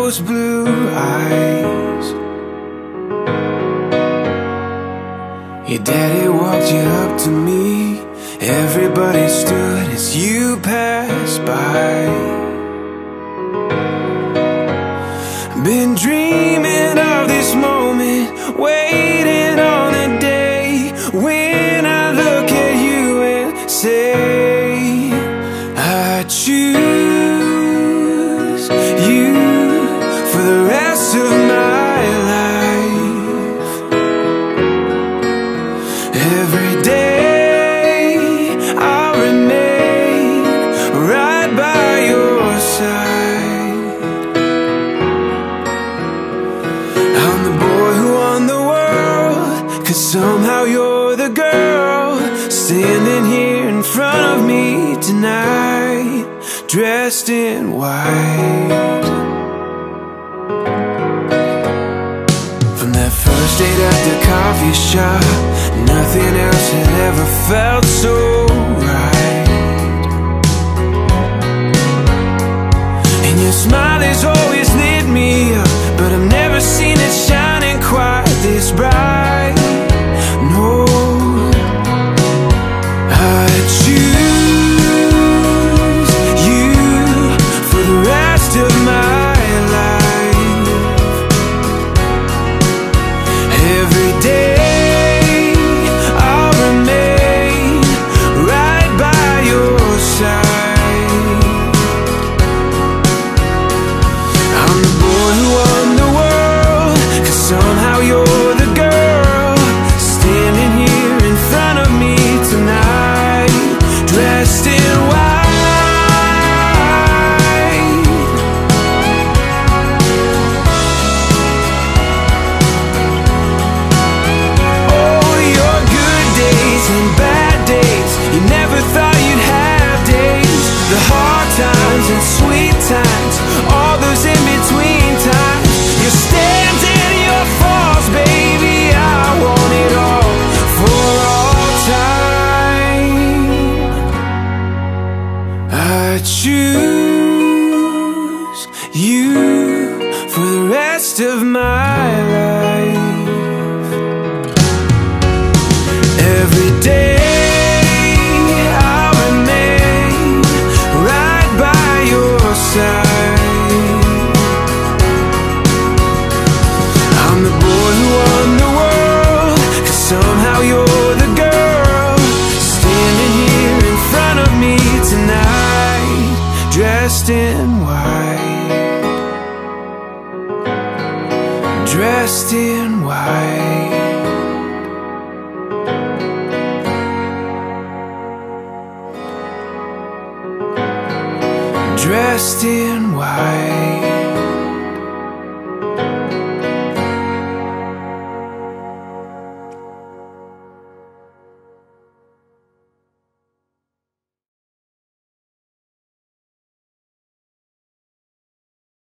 those blue eyes. Your daddy walked you up to me. Everybody stood as you passed by. Been dreaming of this moment, waiting on the day when I look at you and say, I choose you for the rest of my life. Every day I'll remain right by your side. I'm the boy who won the world, 'cause somehow you're the girl standing here in front of me tonight, dressed in white. From that first date at the coffee shop, nothing else had ever felt so right. And your smile has always lit me up, but I've never seen it shining quite this bright. No, I choose you for the rest of my life. Every day I'll remain right by your side. I'm the boy who won the world, 'cause somehow you're the girl standing here in front of me tonight, dressed in white. Oh, your good days and bad days, you never thought you'd have days. The hard times and sweet times, all those in between times. Your standing, your falls, baby, I want it all for all time. I choose you for the rest of my life. Every day I'll remain right by your side. I'm the boy who won the world, 'cause somehow you're the girl standing here in front of me tonight, dressed in white. Dressed in white. Dressed in white.